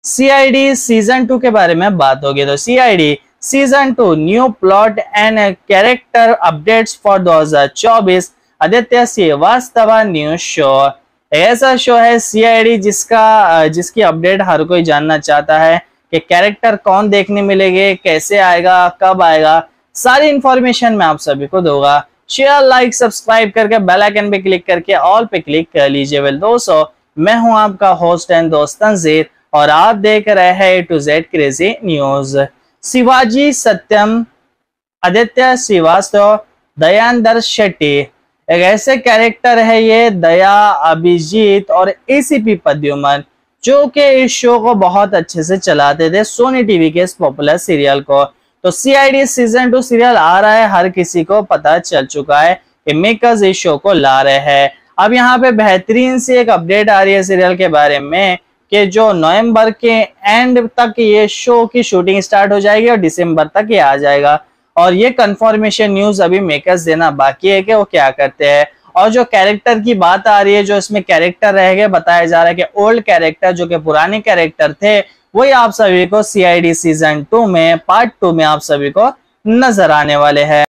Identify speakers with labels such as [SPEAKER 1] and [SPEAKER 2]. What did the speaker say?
[SPEAKER 1] CID season 2 के बारे में बात होगी तो CID season 2 new plot and character updates for 2024 Aditya Srivastava new show. ऐसा शो है सीआईडी जिसकी अपडेट हर कोई जानना चाहता है कि कैरेक्टर कौन देखने मिलेंगे, कैसे आएगा, कब आएगा, सारी इंफॉर्मेशन मैं आप सभी को दूंगा। शेयर, लाइक, सब्सक्राइब करके बेल आइकन पे क्लिक करके ऑल पे क्लिक कर लीजिए। वेल दोस्तों, मैं हूं आपका होस्ट एंड दोस्त तंजीर और आप देख रहे हैं A to Z crazy news. Shivaji Satyam, Aditya Srivastava, Dayanand Shetty, एक ऐसे कैरेक्टर है ये दया, अभिजीत और एसीपी प्रद्युमन, जो कि इस शो को बहुत अच्छे से चलाते थे सोनी टीवी के इस पॉपुलर सीरियल को। तो सीआईडी सीजन 2 सीरियल आ रहा है, हर किसी को पता चल चुका है कि मेकर्स इस शो को ला रहे हैं। अब यहाँ पे बेहतरीन सी एक अपडेट आ रही है सीरियल के बारे में कि जो नवंबर के एंड तक ये शो की शूटिंग स्टार्ट हो जाएगी और दिसंबर तक ये आ जाएगा। और ये कंफर्मेशन न्यूज अभी मेकर्स देना बाकी है कि वो क्या करते हैं। और जो कैरेक्टर की बात आ रही है, जो इसमें कैरेक्टर रहेंगे, बताया जा रहा है कि ओल्ड कैरेक्टर जो कि पुराने कैरेक्टर थे वही आप सभी को सीआईडी सीजन 2 में पार्ट 2 में आप सभी को नजर आने वाले हैं।